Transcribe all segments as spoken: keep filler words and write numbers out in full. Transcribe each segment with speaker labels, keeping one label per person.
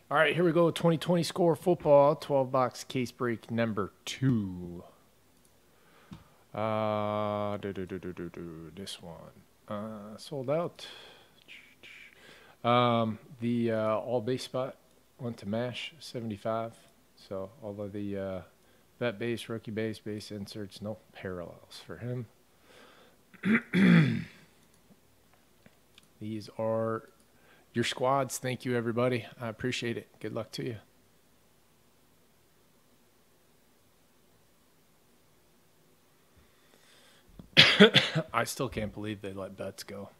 Speaker 1: All right, here we go. twenty twenty Score Football, twelve box case break number two. Uh, do, do, do, do, do, do, this one. Uh, sold out. Um, the uh, all base spot went to MASH seventy-five. So all of the uh, vet base, rookie base, base inserts, no parallels for him. These are your squads. Thank you, everybody. I appreciate it. Good luck to you. I still can't believe they let bets go.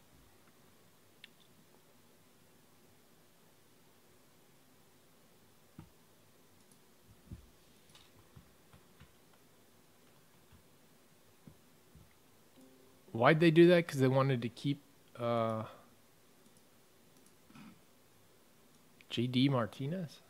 Speaker 1: Why'd they do that? Because they wanted to keep uh, J D Martinez?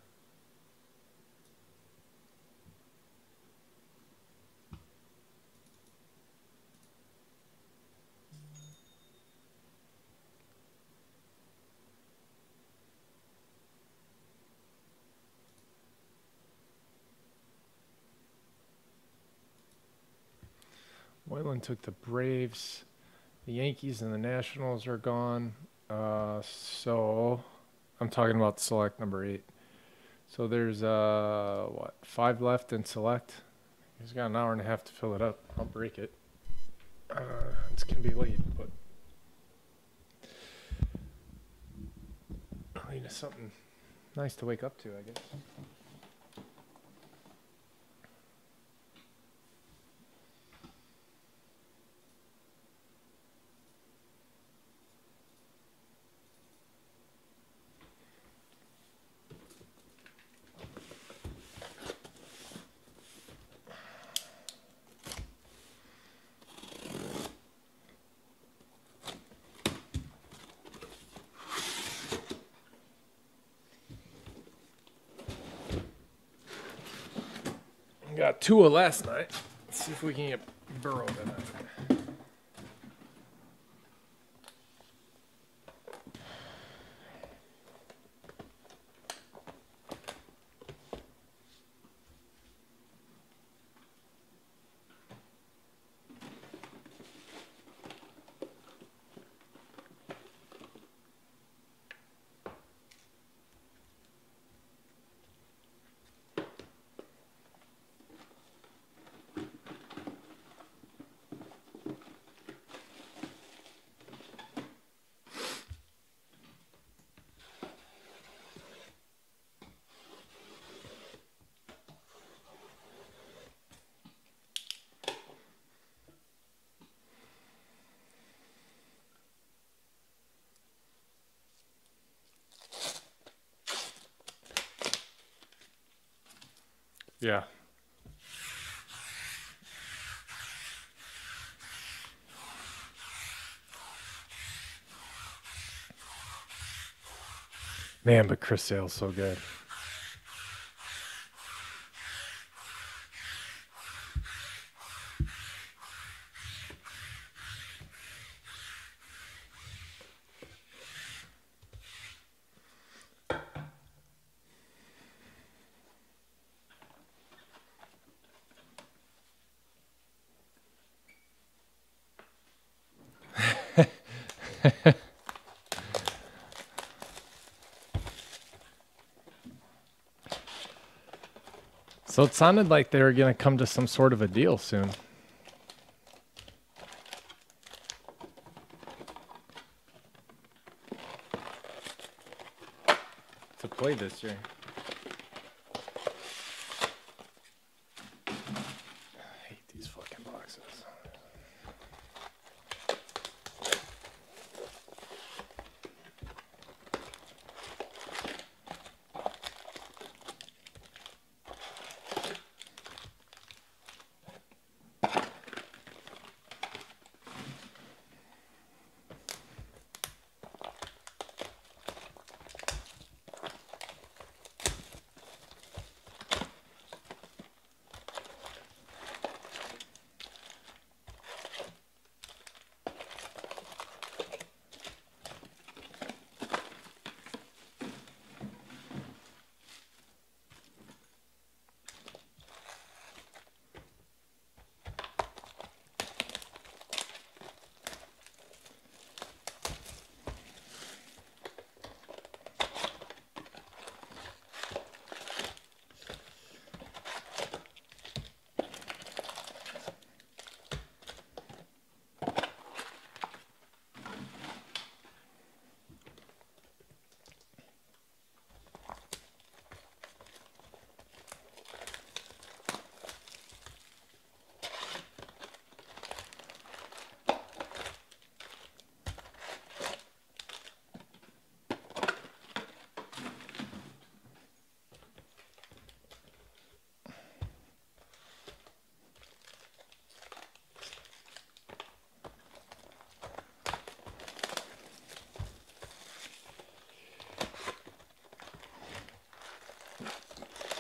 Speaker 1: Moylan took the Braves. The Yankees and the Nationals are gone. Uh, so I'm talking about select number eight. So there's, uh, what, five left in select. He's got an hour and a half to fill it up. I'll break it. Uh, it's going to be late, but I mean, it's something nice to wake up to, I guess. Got two of last night. Let's see if we can get Burrow tonight. Yeah. Man, but Chris Sale's so good. So it sounded like they were going to come to some sort of a deal soon. To play this year. I hate these fucking boxes.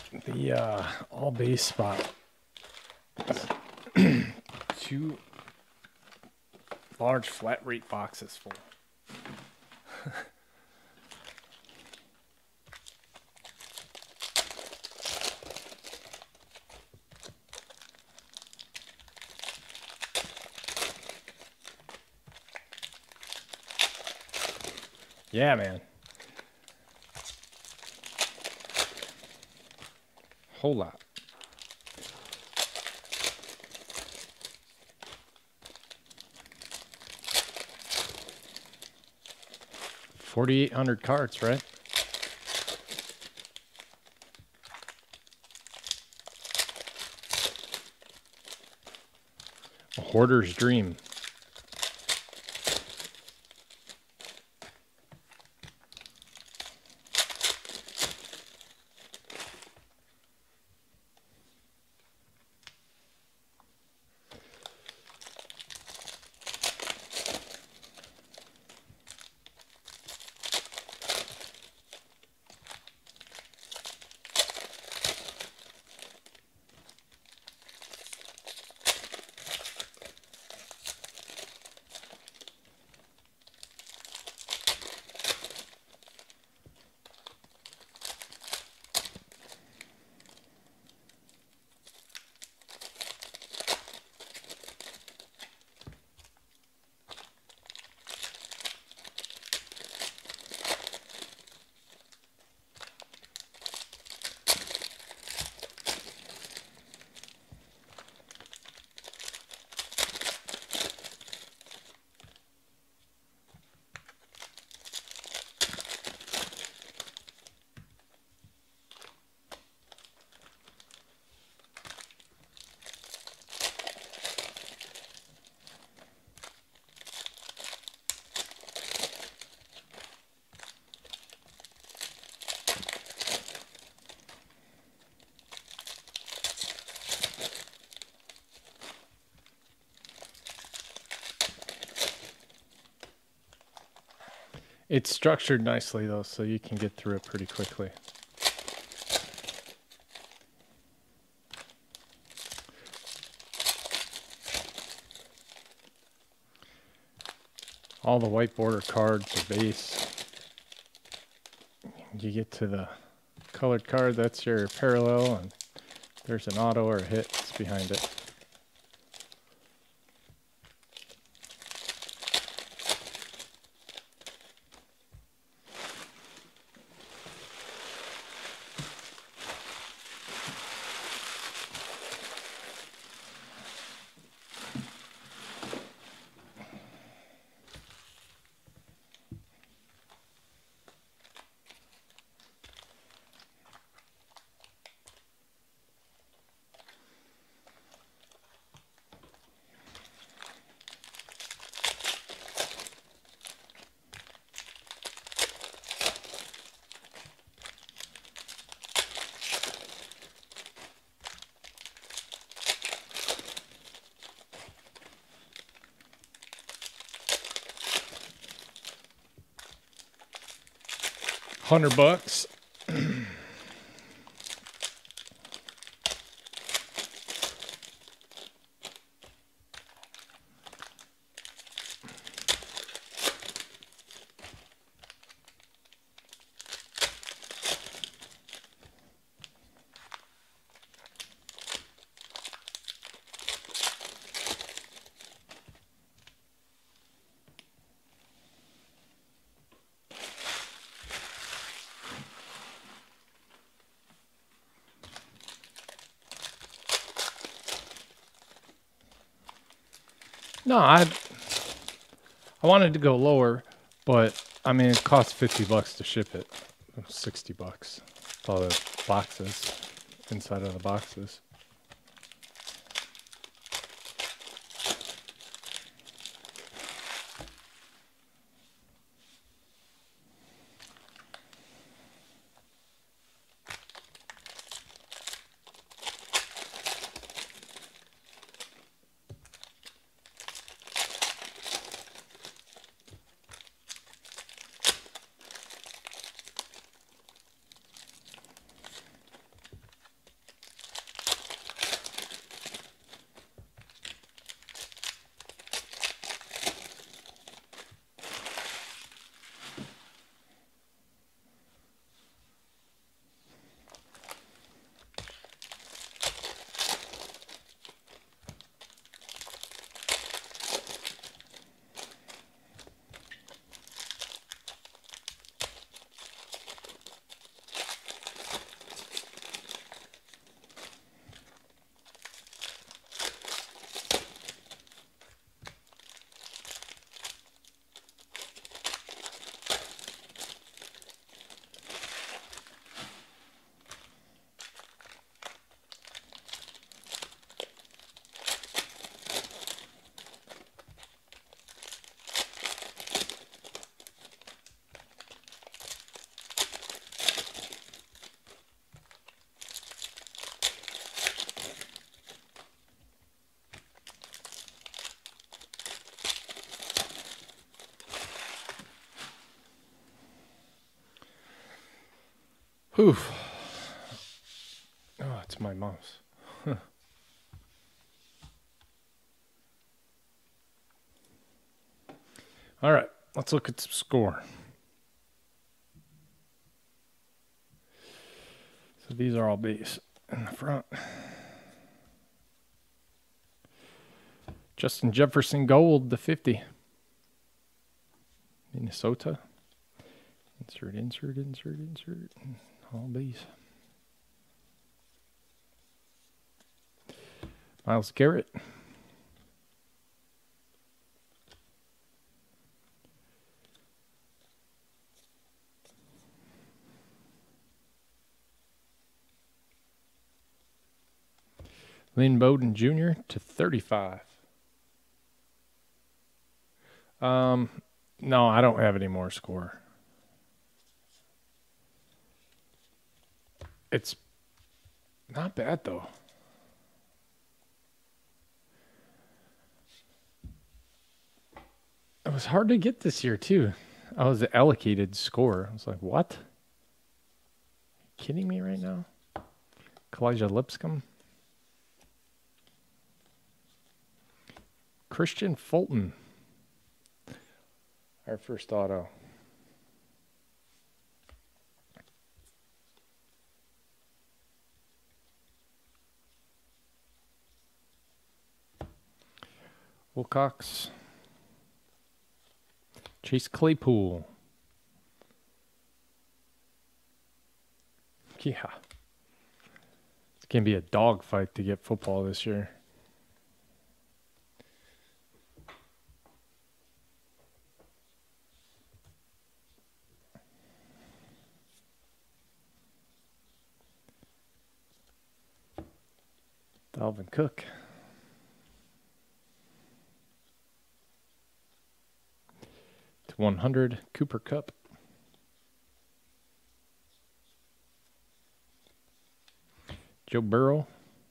Speaker 1: The uh, all base spot. Two large flat rate boxes full. Yeah, man. Whole lot. forty-eight hundred cards, right? A hoarder's dream. It's structured nicely though, so you can get through it pretty quickly. All the white border cards are base. You get to the colored card, that's your parallel, and there's an auto or a hit that's behind it. Hundred bucks. No, I I wanted to go lower, but I mean it costs fifty bucks to ship it. sixty bucks. All the boxes inside of the boxes. Oof. Oh, it's my mouse. All right, let's look at some score. So these are all base in the front. Justin Jefferson gold to fifty. Minnesota. Insert, insert, insert, insert. All base. Myles Garrett. Lynn Bowden Junior to thirty-five. Um, no, I don't have any more score. It's not bad, though. It was hard to get this year, too. I was allocated score. I was like, what? Are you kidding me right now? Kalijah Lipscomb. Christian Fulton. Our first auto. Wilcox. Chase Claypool. Yeah. It's going to be a dogfight to get football this year. Dalvin Cook. To one hundred, Cooper Kupp. Joe Burrow.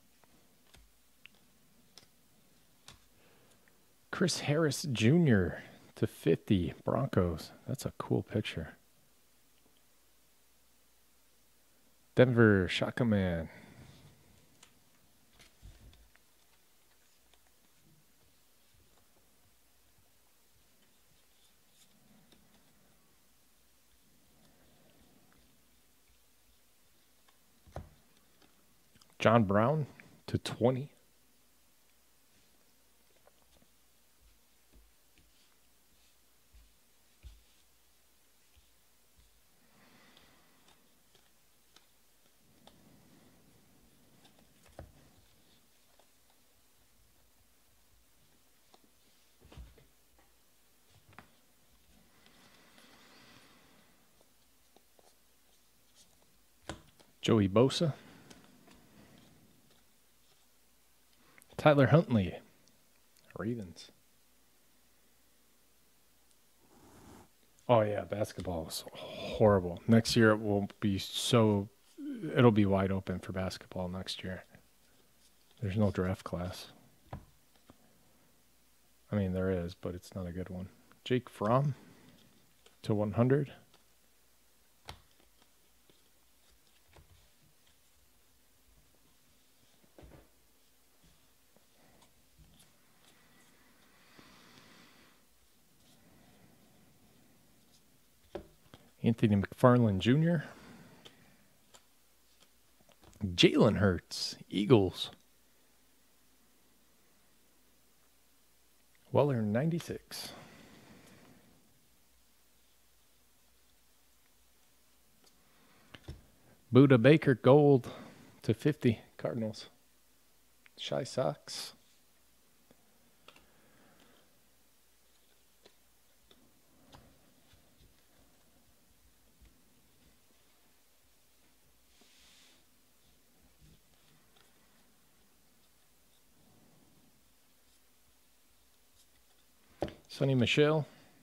Speaker 1: Chris Harris Junior to fifty, Broncos. That's a cool picture. Denver Shaka Man. John Brown to twenty. Joey Bosa. Tyler Huntley, Ravens. Oh, yeah, basketball is horrible. Next year it will be so, it'll be wide open for basketball next year. There's no draft class. I mean, there is, but it's not a good one. Jake Fromm to one hundred. Anthony McFarland Junior Jalen Hurts, Eagles. Weller, ninety-six. Buda Baker, gold to fifty, Cardinals. Shy Sox. Sonny Michel.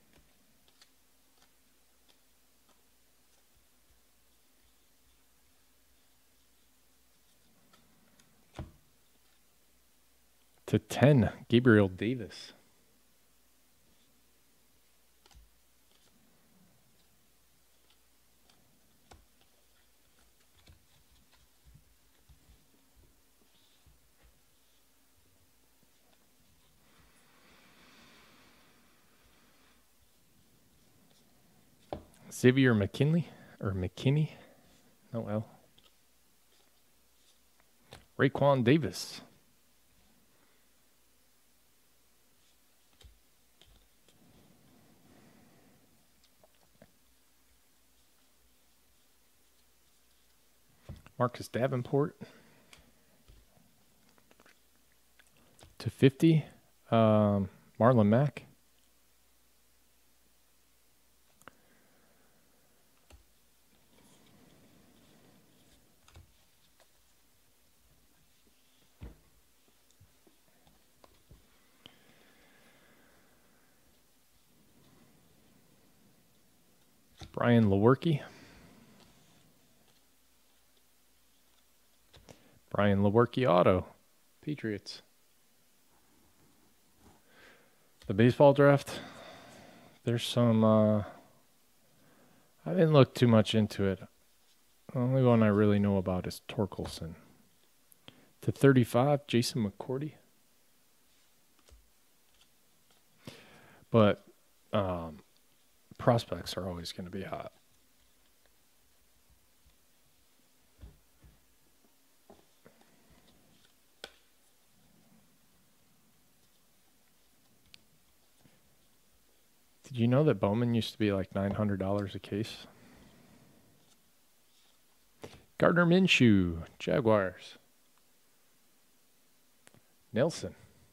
Speaker 1: To ten, Gabriel Davis. Xavier McKinley or McKinney, no L. Raekwon Davis. Marcus Davenport. To fifty, um, Marlon Mack. Brian Lewerke. Brian Lewerke auto. Patriots. The baseball draft. There's some, uh, I didn't look too much into it. The only one I really know about is Torkelson. To thirty-five, Jason McCourty. But um, prospects are always going to be hot. Did you know that Bowman used to be like nine hundred dollars a case? Gardner Minshew, Jaguars. Nelson.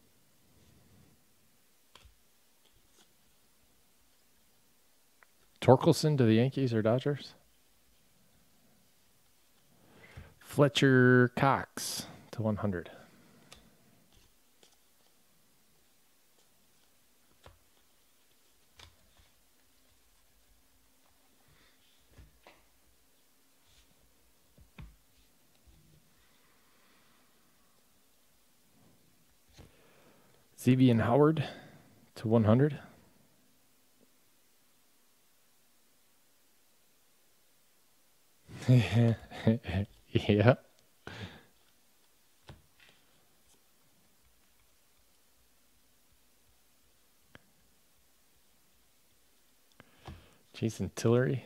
Speaker 1: Torkelson to the Yankees or Dodgers? Fletcher Cox to one hundred. Xavier Howard to one hundred. Yeah. Jason Tillery.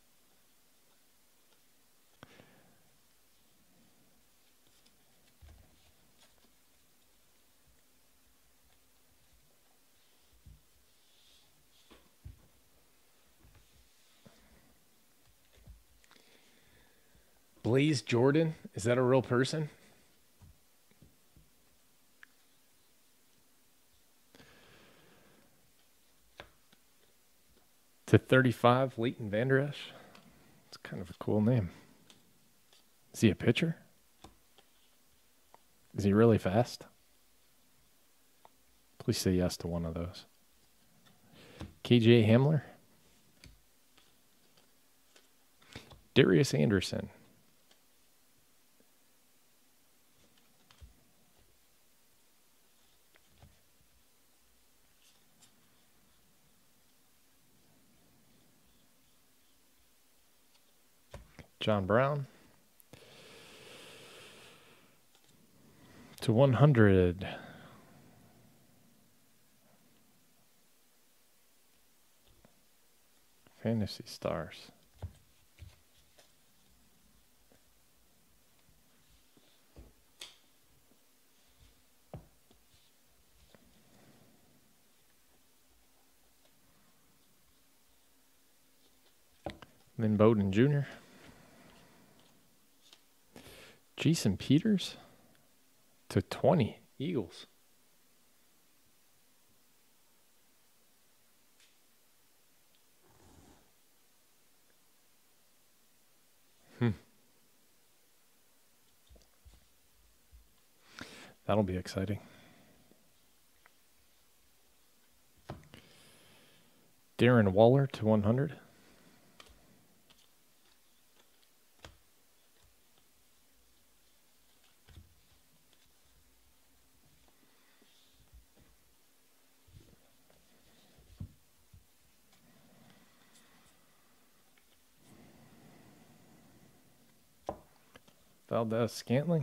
Speaker 1: Blaze Jordan, is that a real person? To thirty-five, Leighton Vander Esch. It's kind of a cool name. Is he a pitcher? Is he really fast? Please say yes to one of those. K J Hamler. Darius Anderson. John Brown. To one hundred. Fantasy Stars. Lynn Bowden Junior Jason Peters to twenty, Eagles. Hmm. That'll be exciting. Darren Waller to one hundred. Valdez Scantling.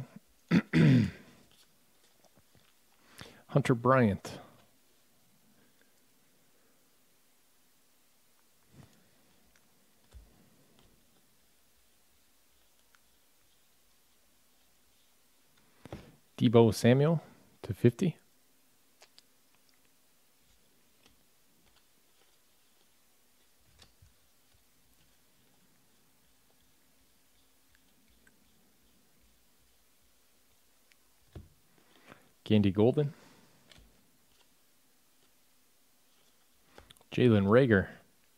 Speaker 1: Hunter Bryant. Debo Samuel to fifty. Gandy Golden. Jalen Reagor.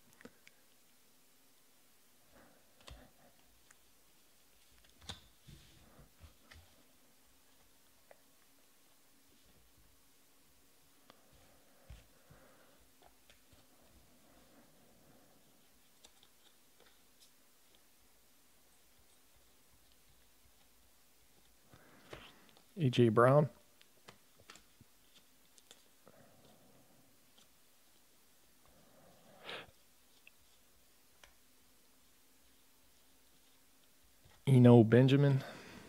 Speaker 1: A J Brown. Eno Benjamin.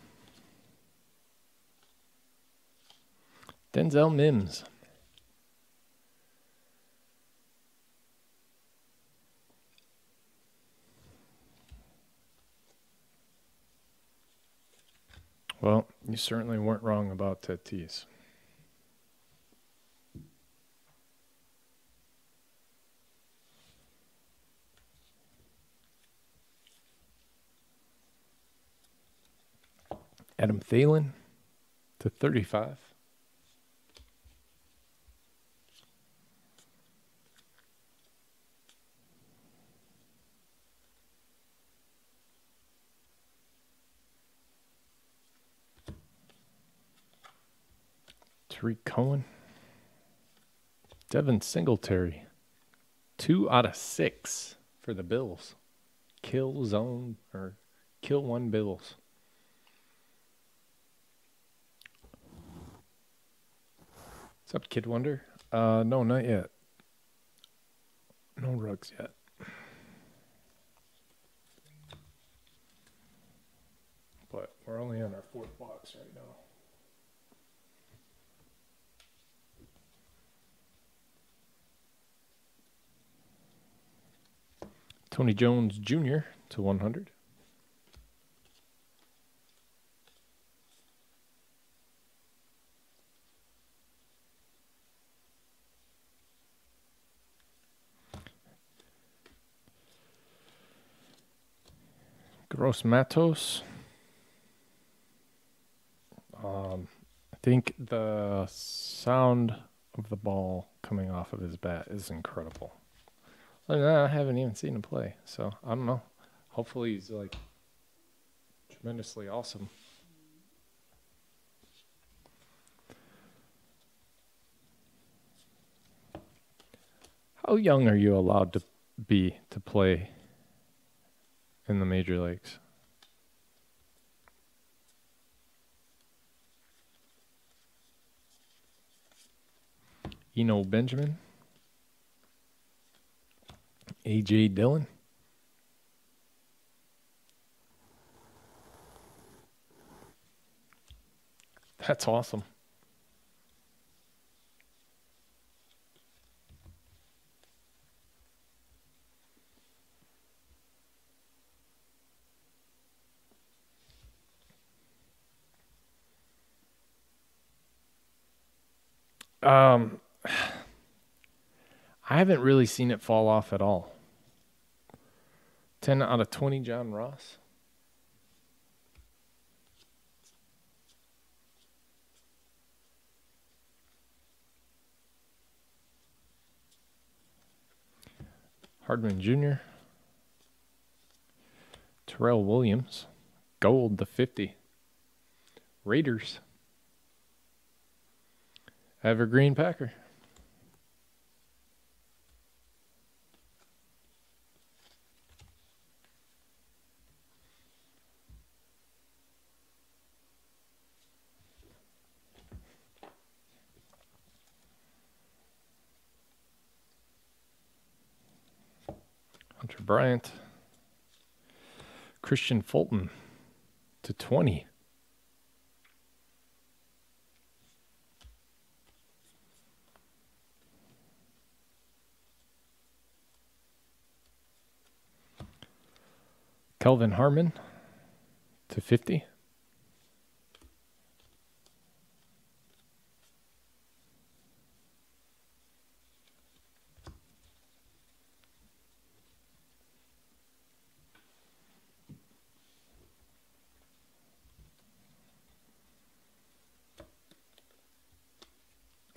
Speaker 1: Denzel Mims. Well, you certainly weren't wrong about Tatis. Adam Thielen to thirty-five. Tariq Cohen. Devin Singletary. Two out of six for the Bills. Kill zone or kill one Bills. What's up, Kid Wonder? Uh, no, not yet. No rugs yet. But we're only on our fourth box right now. Tony Jones Junior to one hundred. Gross Matos. Um, I think the sound of the ball coming off of his bat is incredible. Other than that, I haven't even seen him play, so I don't know. Hopefully he's like tremendously awesome. How young are you allowed to be to play in the major leagues? Eno Benjamin. A J Dillon. That's awesome. Um, I haven't really seen it fall off at all. ten out of twenty, John Ross. Hardman Junior Terrell Williams. Gold to fifty. Raiders. Evergreen Packer. Hunter Bryant. Christian Fulton to twenty. Kelvin Harmon to fifty.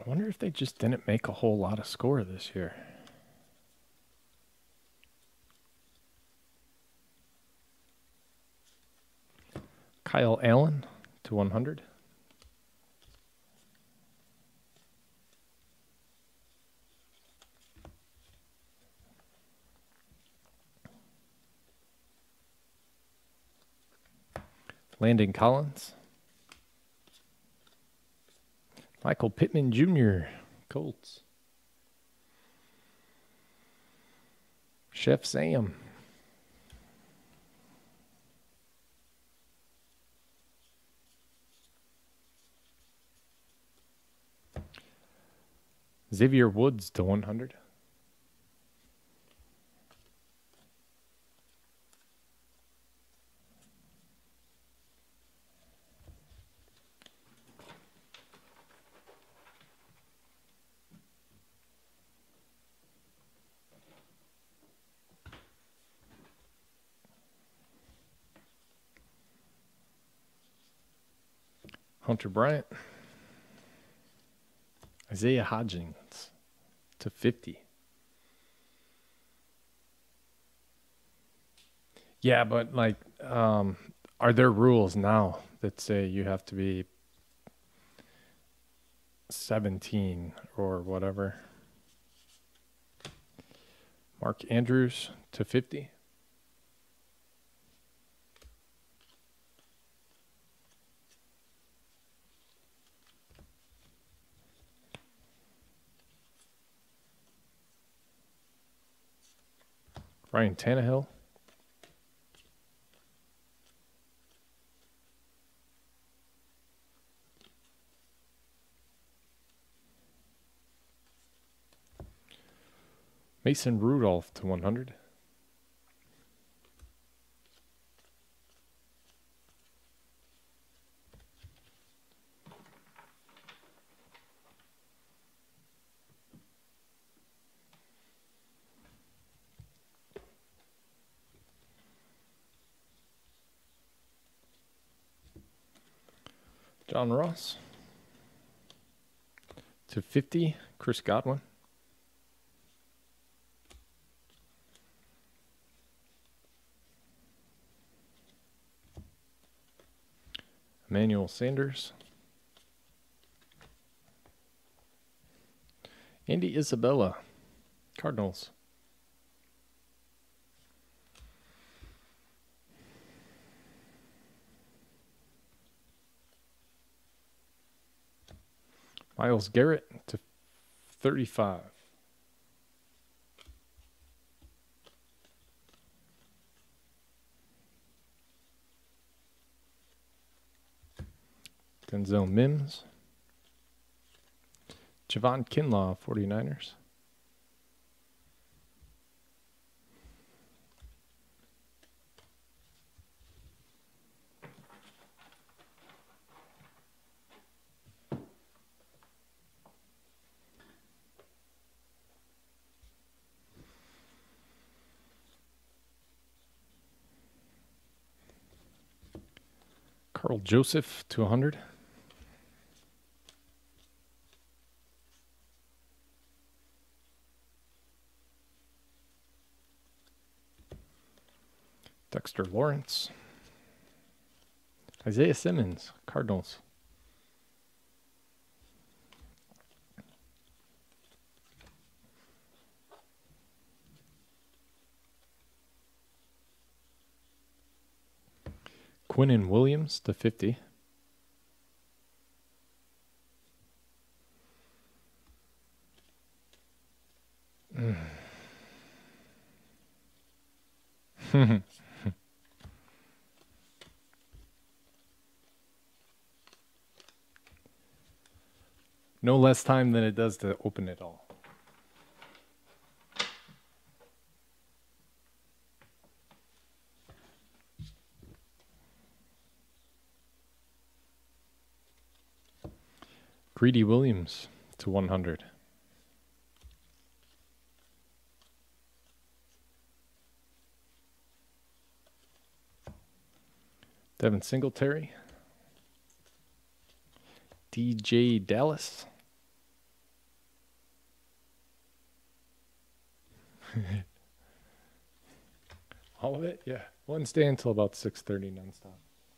Speaker 1: I wonder if they just didn't make a whole lot of score this year. Kyle Allen to one hundred. Landon Collins. Michael Pittman Junior Colts. Chef Sam. Xavier Woods to one hundred. Hunter Bryant. Isaiah Hodgins to fifty. Yeah, but like, um, are there rules now that say you have to be seventeen or whatever? Mark Andrews to fifty. Ryan Tannehill. Mason Rudolph to one hundred. John Ross to fifty. Chris Godwin. Emmanuel Sanders. Andy Isabella. Cardinals. Myles Garrett to thirty-five. Denzel Mims. Javon Kinlaw, forty-niners. Carl Joseph to one hundred. Dexter Lawrence. Isaiah Simmons, Cardinals. Quinnen Williams to fifty. Mm. No less time than it does to open it all. Greedy Williams to one hundred. Devin Singletary. D J Dallas. All of it? Yeah. Wednesday until about six thirty nonstop.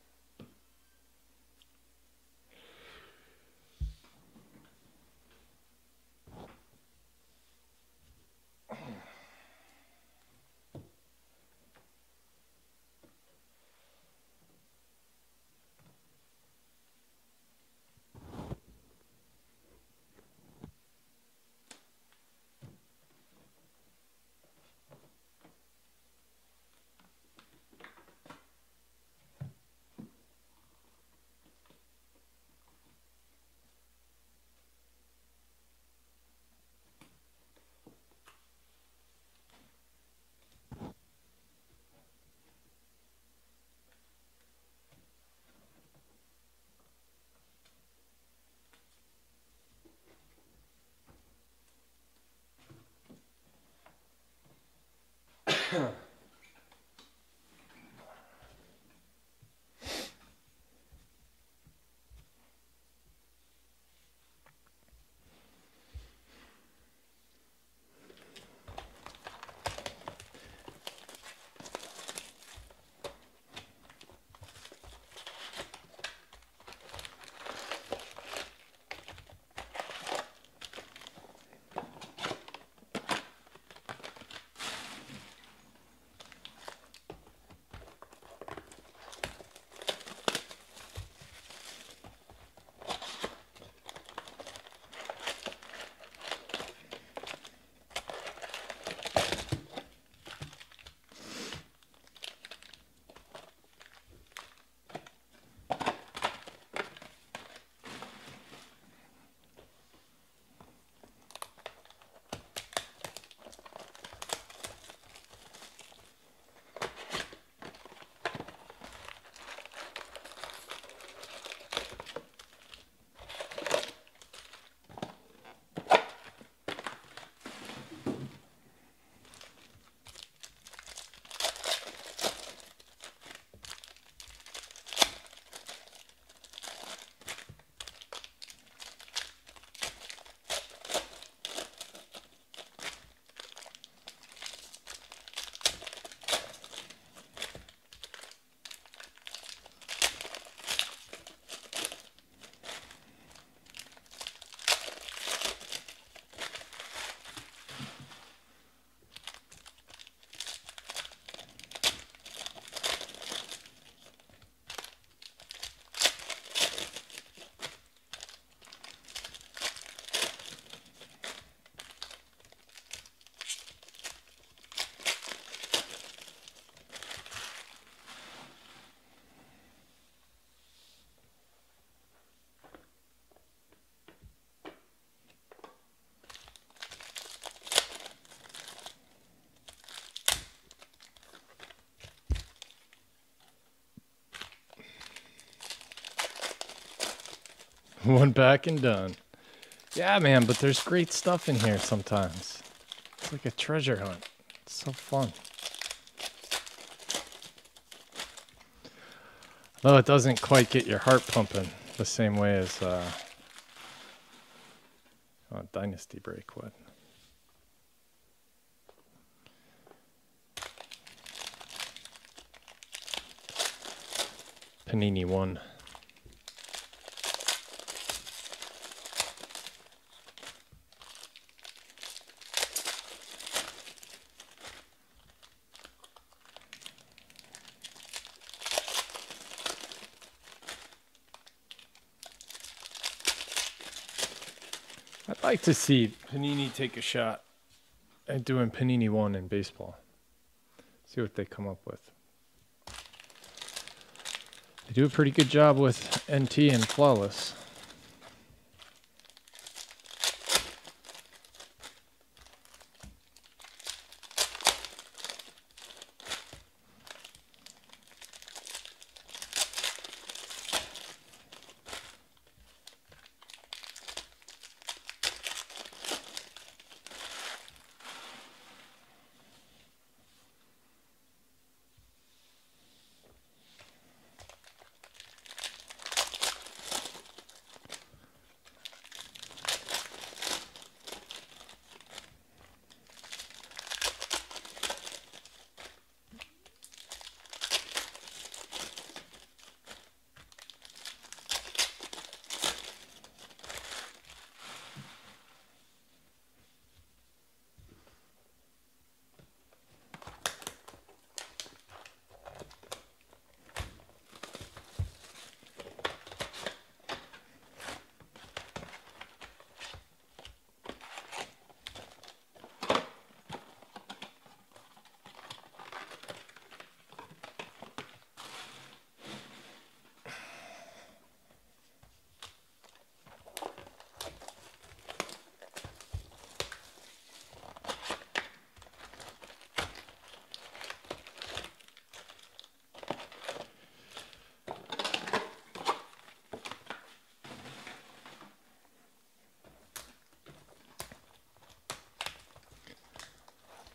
Speaker 1: One back and done. Yeah, man, but there's great stuff in here sometimes. It's like a treasure hunt. It's so fun. Though it doesn't quite get your heart pumping the same way as uh, oh, Dynasty Break would. Panini one. I'd like to see Panini take a shot at doing Panini one in baseball. See what they come up with. They do a pretty good job with N T and Flawless.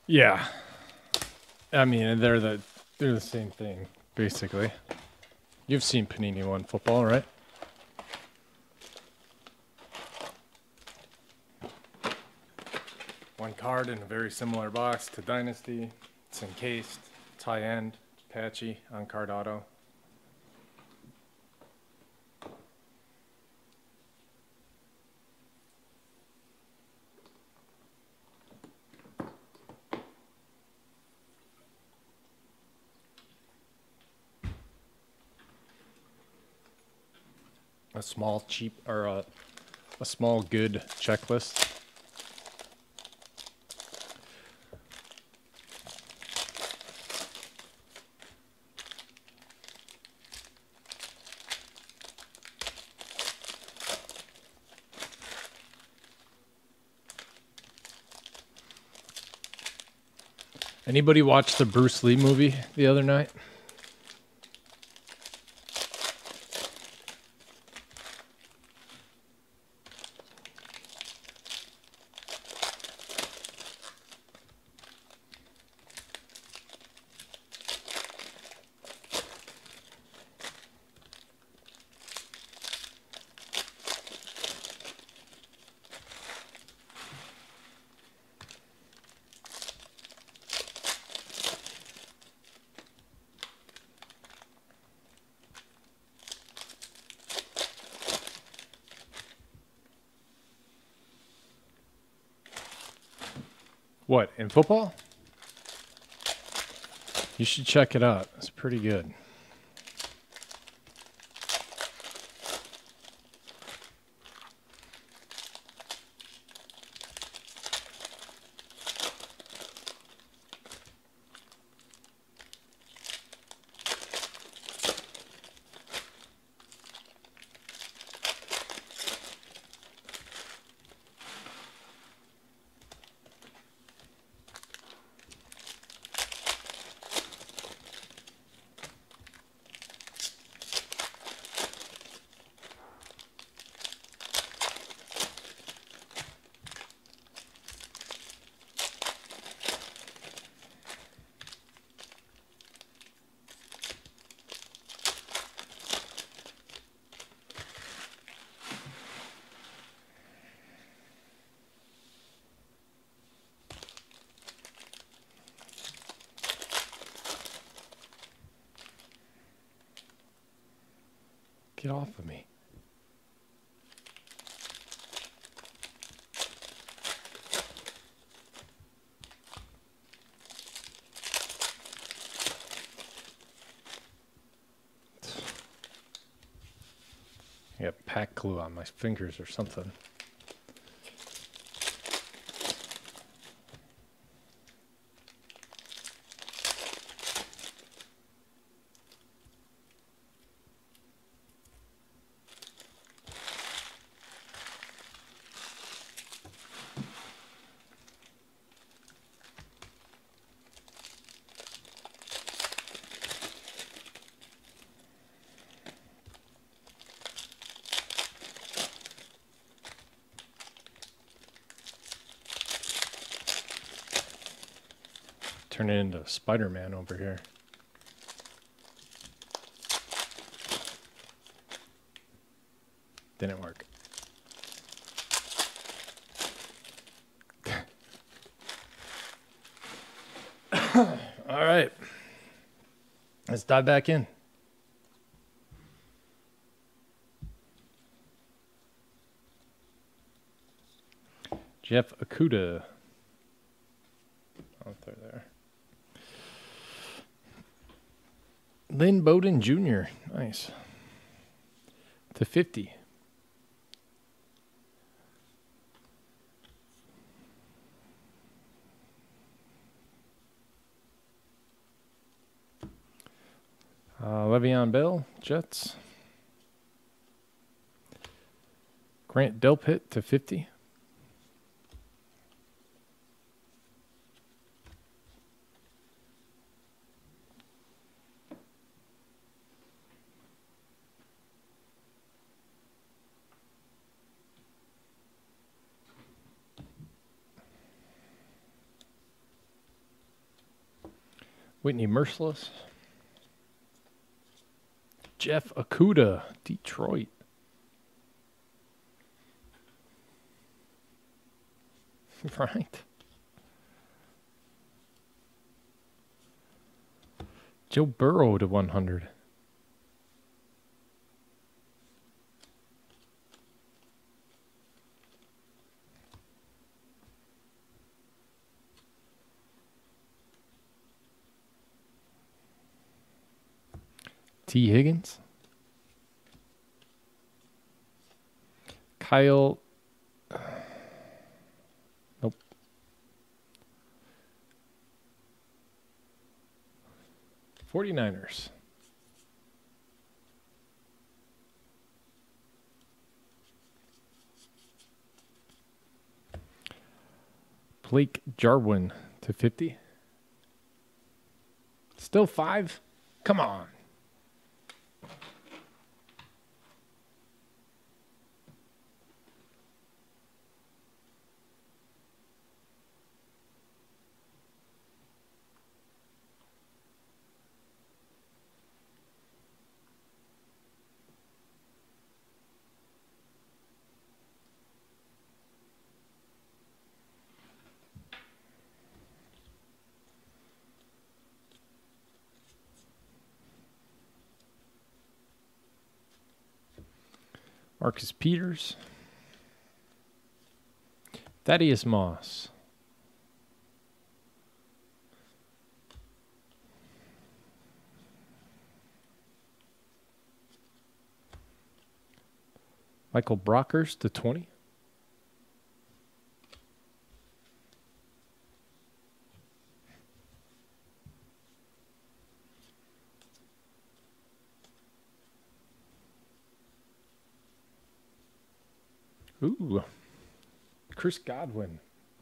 Speaker 1: Yeah. I mean, they're the they're the same thing, basically. You've seen Panini One football, right? One card in a very similar box to Dynasty. It's encased. It's high end. It's patchy on card auto. A small cheap or a, a small good checklist. Anybody watch the Bruce Lee movie the other night? What, in football? You should check it out. It's pretty good. Get off of me. I got pack glue on my fingers or something. Turn it into Spider-Man over here. Didn't work. All right. Let's dive back in. Jeff Okuda. Out there, there. Lynn Bowden Junior Nice. To fifty. Uh, Le'Veon Bell, Jets. Grant Delpit to fifty. Whitney Merciless. Jeff Okuda, Detroit. Right. Joe Burrow to one hundred. T. Higgins. Kyle. Nope. forty-niners. Blake Jarwin to fifty. Still five? Come on. Marcus Peters. Thaddeus Moss. Michael Brockers to twenty. Ooh. Chris Godwin.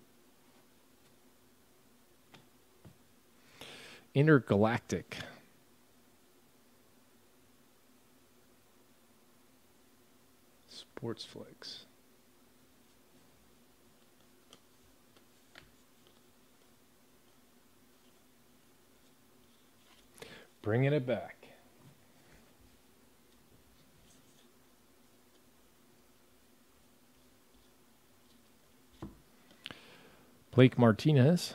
Speaker 1: Intergalactic. Sports Flicks. Bringing it back. Blake Martinez.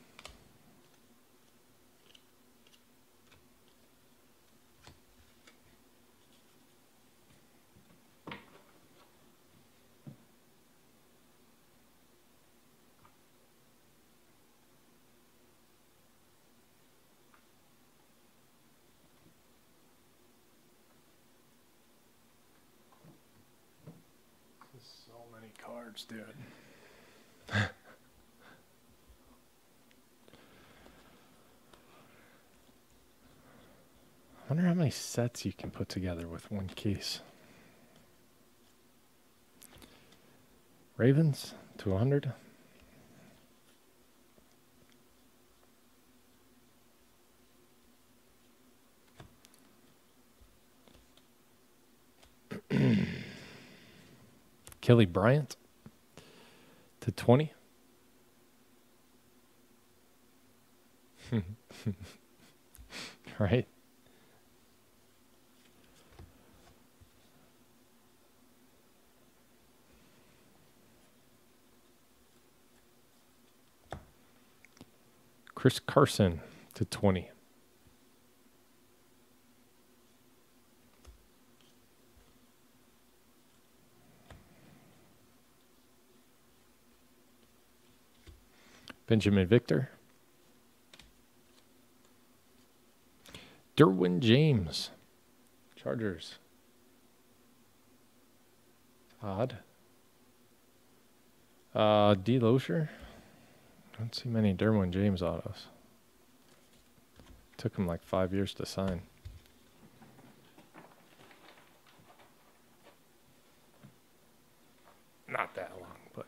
Speaker 1: So many cards, dude. I wonder how many sets you can put together with one case. Ravens to one hundred. Kelly Bryant to twenty. Right. Chris Carson to twenty. Benjamin Victor. Derwin James. Chargers. Odd. Uh, D. Loescher. I don't see many Derwin James autos. Took him like five years to sign. Not that long, but.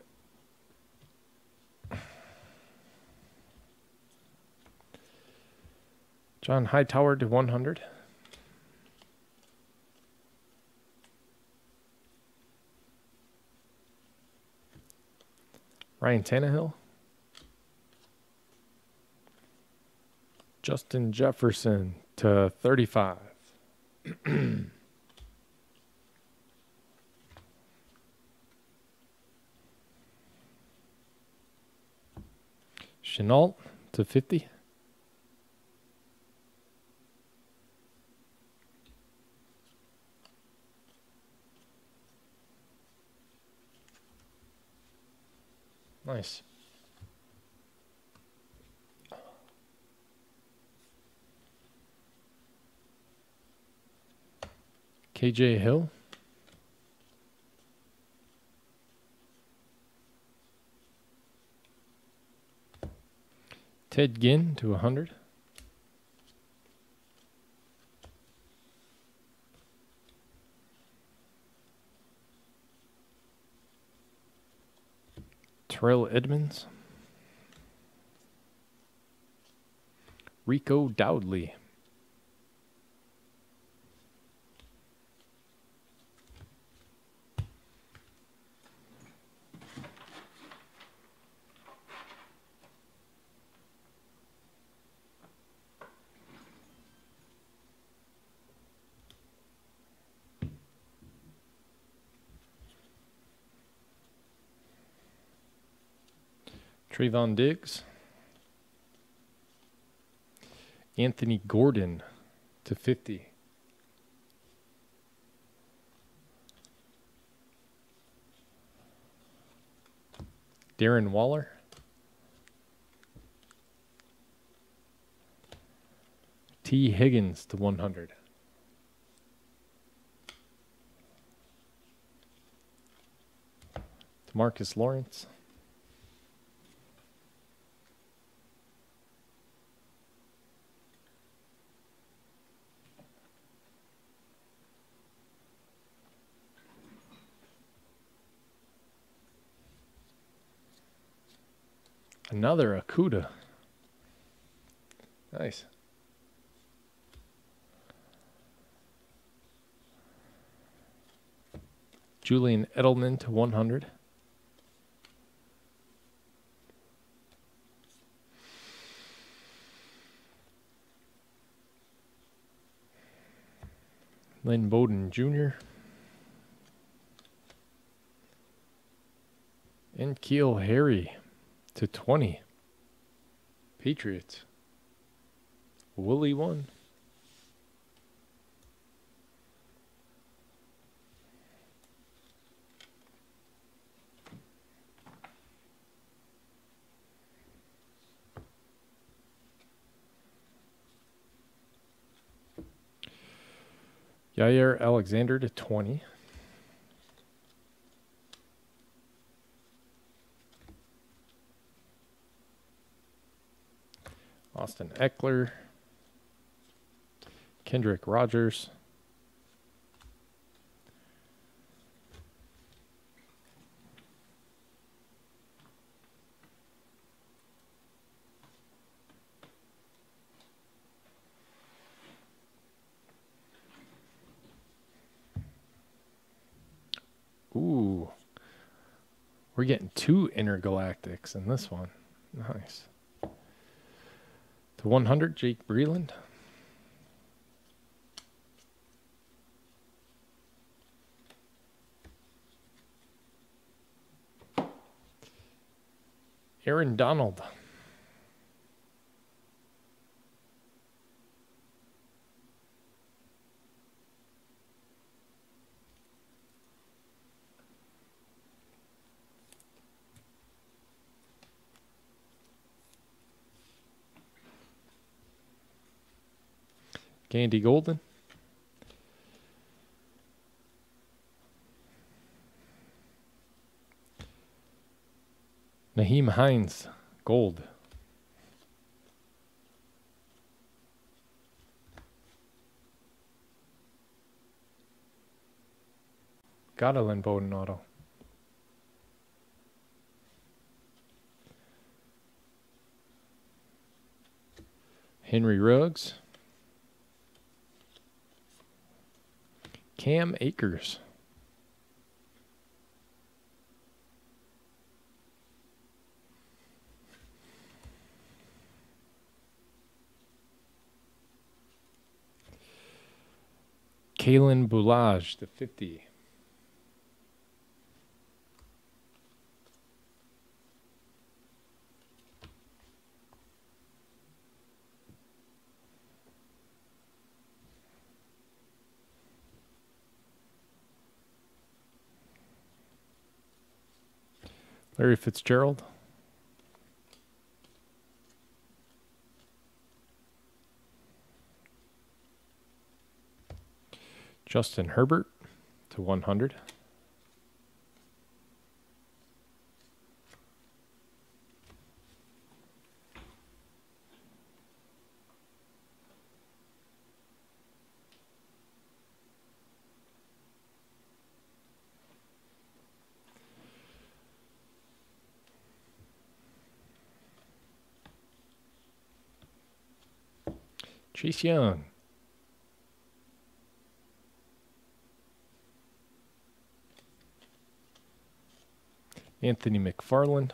Speaker 1: John Hightower to one hundred. Ryan Tannehill. Justin Jefferson to thirty-five. Chenault to fifty. Nice. K J Hill. Ted Ginn to one hundred. Terrell Edmonds. Rico Dowdley. Trayvon Diggs. Anthony Gordon to fifty. Darren Waller. T. Higgins to one hundred. Demarcus Lawrence. Another Akuda. Nice. Julian Edelman to one hundred. Lynn Bowden Junior And Keel Harry to twenty. Patriots. Wooly one. Yair Alexander to twenty. Austin Eckler. Kendrick Rogers. Ooh. We're getting two intergalactics in this one. Nice. To one hundred, Jake Breland. Aaron Donald. Gandy Golden. Naheem Hines, gold. Got a Lynn Bowden auto. Henry Ruggs. Cam Akers. Kalen Boulage to fifty. Larry Fitzgerald. Justin Herbert to one hundred. Chase Young. Anthony McFarland.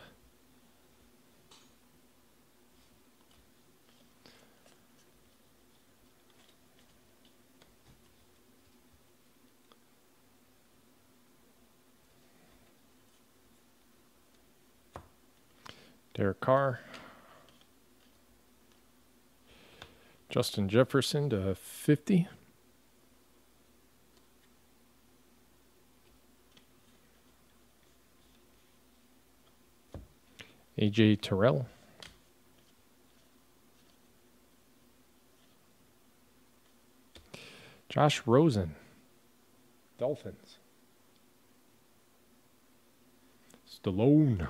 Speaker 1: Derek Carr. Justin Jefferson to fifty. A J Terrell. Josh Rosen. Dolphins. Stallone.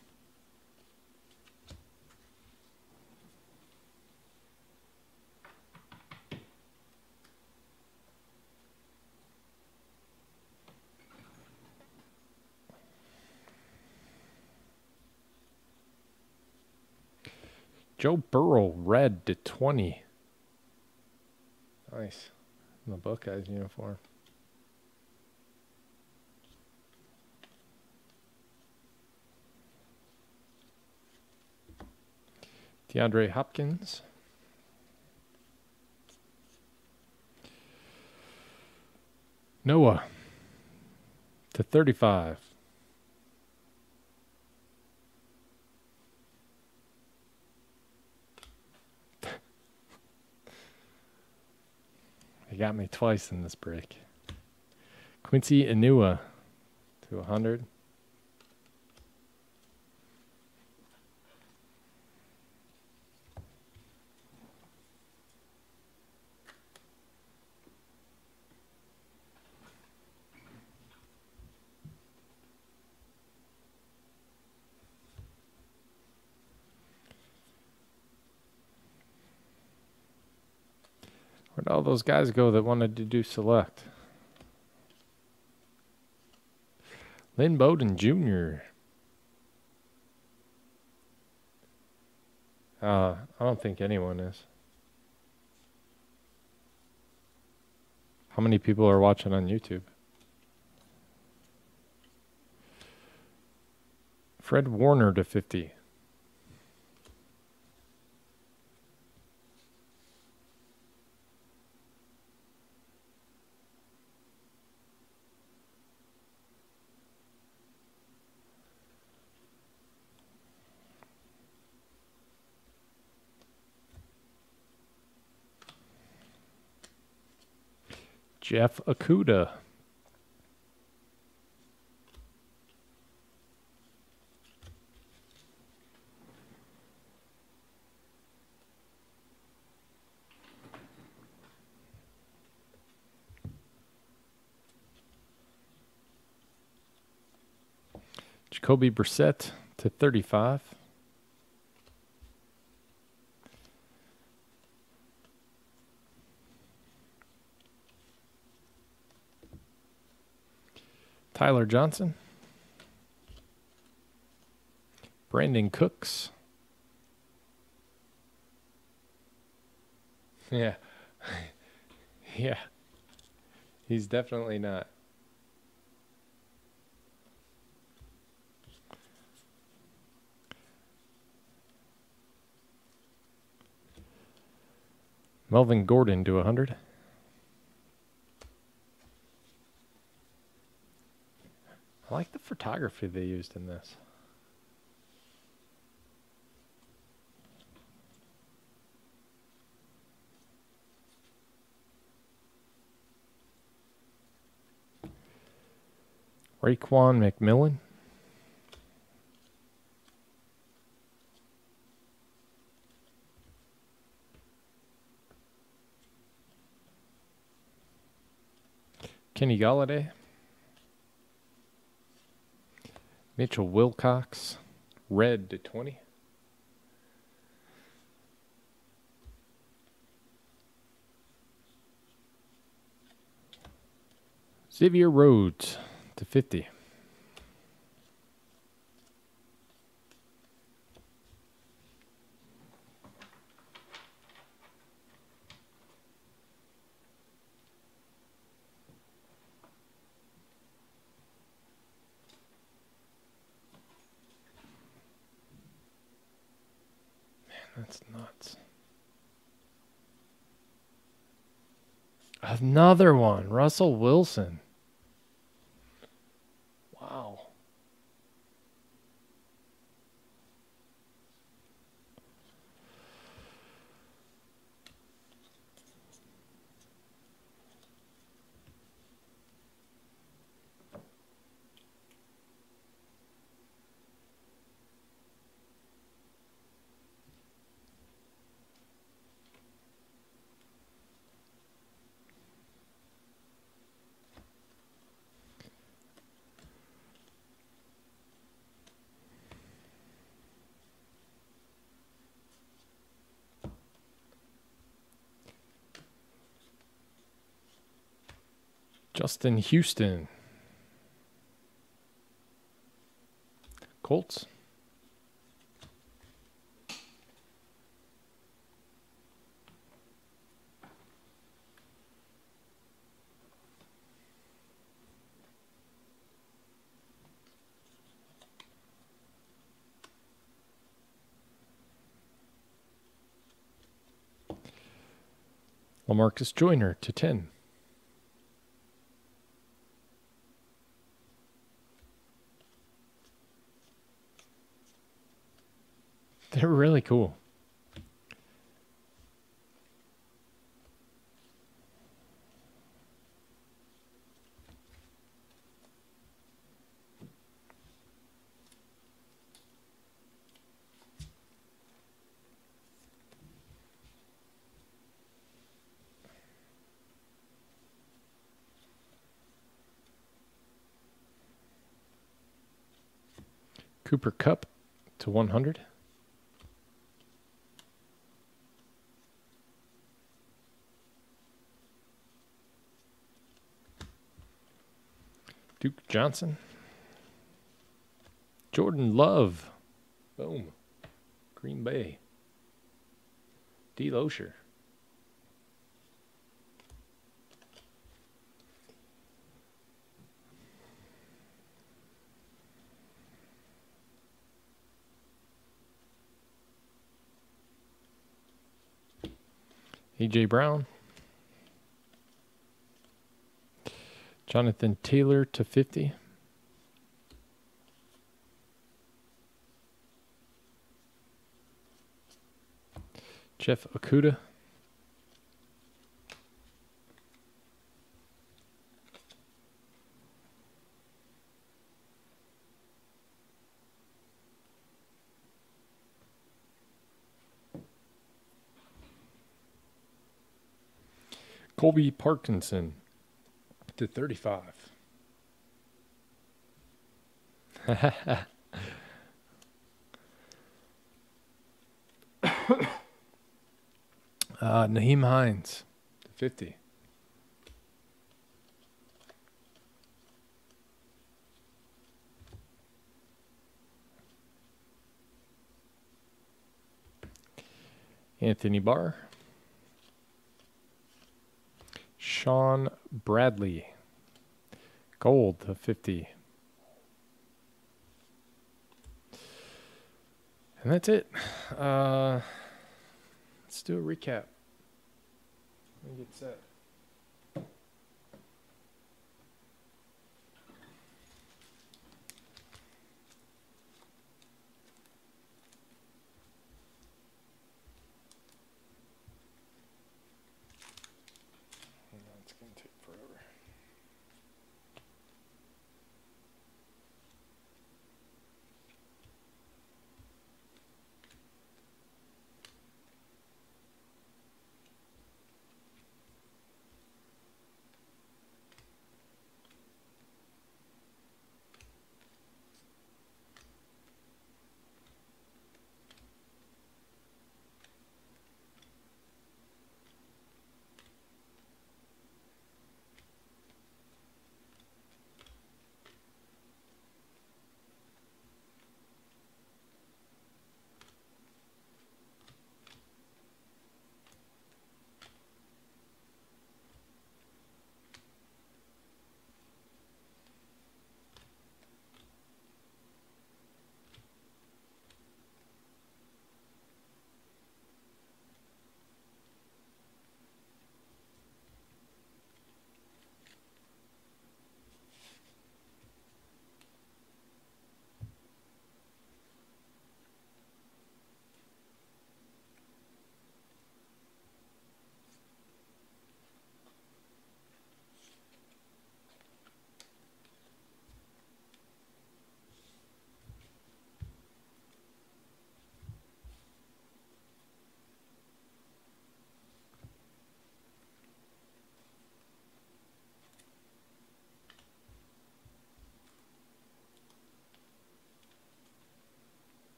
Speaker 1: Joe Burrow, red to twenty. Nice. In the Buckeyes uniform. DeAndre Hopkins. Noah to thirty-five. He got me twice in this break. Quincy Enua to one hundred. Where'd all those guys go that wanted to do select? Lynn Bowden Junior Uh, I don't think anyone is. How many people are watching on YouTube? Fred Warner to fifty. Jeff Okuda. Jacoby Brissett to thirty-five. Tyler Johnson. Brandon Cooks. Yeah. Yeah. He's definitely not. Melvin Gordon to one hundred. I like the photography they used in this. Raekwon McMillan. Kenny Galladay. Mitchell Wilcox. Red to twenty. Xavier Rhodes to fifty. That's nuts. Another one. Russell Wilson. Wow. Justin Houston. Colts. LaMarcus Joyner to ten. They're really cool. Cooper Kupp to one hundred. Duke Johnson. Jordan Love. Boom. Green Bay. D. Loescher. A J Brown. Jonathan Taylor to fifty. Jeff Okudah. Colby Parkinson to thirty-five. uh, Naheem Hines to fifty. Anthony Barr. Sean Bradley. Gold to fifty. And that's it. Uh, let's do a recap. Let me get set.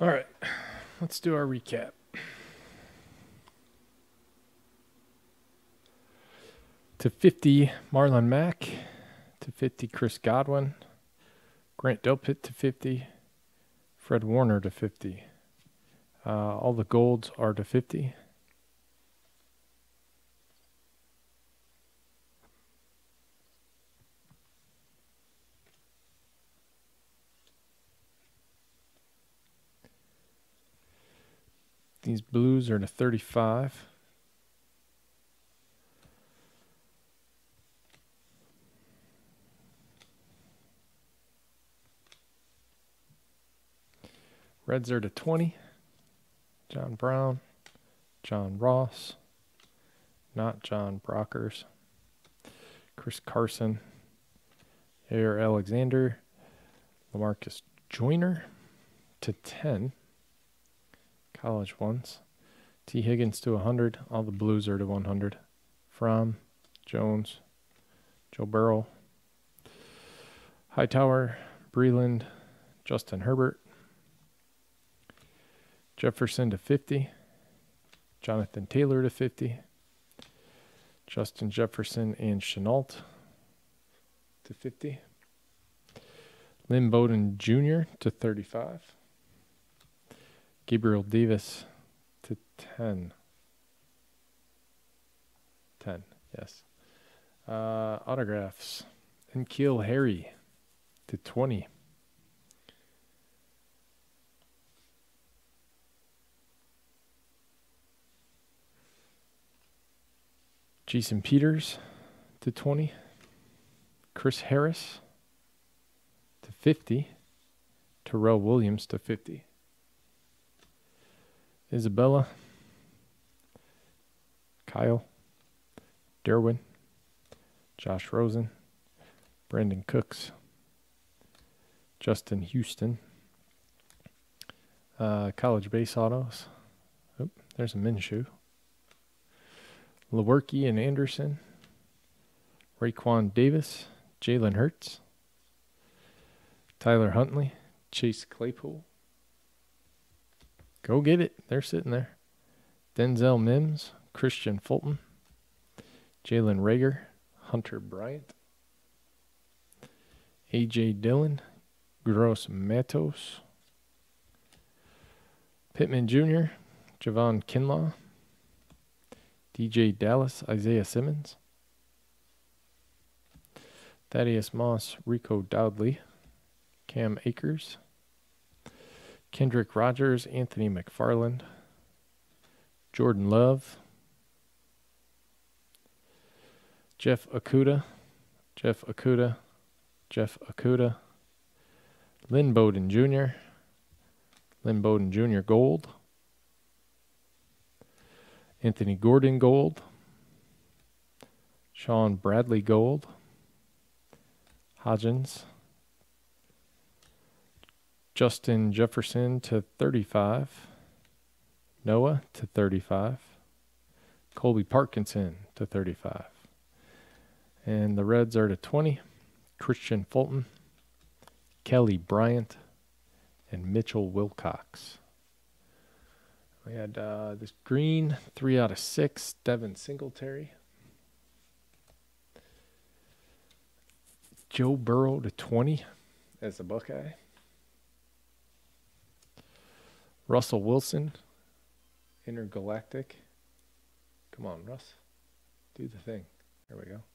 Speaker 1: All right, let's do our recap. To fifty, Marlon Mack. To fifty, Chris Godwin. Grant Delpit to fifty. Fred Warner to fifty. Uh, all the golds are to fifty. These blues are to thirty-five. Reds are to twenty. John Brown. John Ross. Not John Brockers. Chris Carson. Air Alexander. LaMarcus Joyner to ten. College ones. T. Higgins to one hundred. All the blues are to one hundred. Fromm, Jones, Joe Burrow, Hightower, Breland, Justin Herbert, Jefferson to fifty. Jonathan Taylor to fifty. Justin Jefferson and Chenault to fifty. Lynn Bowden Junior to thirty-five. Gabriel Davis to ten. ten, yes. Uh, autographs. N'Keal Harry to twenty. Jason Peters to twenty. Chris Harris to fifty. Terrell Williams to fifty. Isabella, Kyle, Derwin, Josh Rosen, Brandon Cooks, Justin Houston, uh, college base autos. Oh, there's a Minshew. Lewerke and Anderson, Raekwon Davis, Jalen Hurts, Tyler Huntley, Chase Claypool. Go get it. They're sitting there. Denzel Mims, Christian Fulton, Jalen Rager, Hunter Bryant, A J Dillon, Gross Matos, Pittman Junior, Javon Kinlaw, D J Dallas, Isaiah Simmons, Thaddeus Moss, Rico Dowdley, Cam Akers, Kendrick Rogers, Anthony McFarland, Jordan Love, Jeff Okuda, Jeff Okuda, Jeff Okuda, Lynn Bowden Junior, Lynn Bowden Junior Gold, Anthony Gordon Gold, Sean Bradley Gold, Hodgins, Justin Jefferson to thirty-five. Noah to thirty-five. Colby Parkinson to thirty-five. And the Reds are to twenty. Christian Fulton, Kelly Bryant, and Mitchell Wilcox. We had uh, this green, three out of six, Devin Singletary. Joe Burrow to twenty as a Buckeye. Russell Wilson, Intergalactic. Come on, Russ. Do the thing. There we go.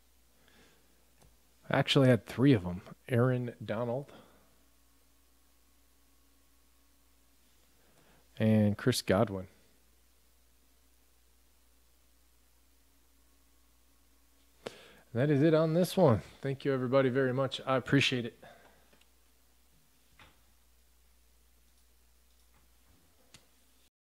Speaker 1: I actually had three of them. Aaron Donald. And Chris Godwin. And that is it on this one. Thank you, everybody, very much. I appreciate it.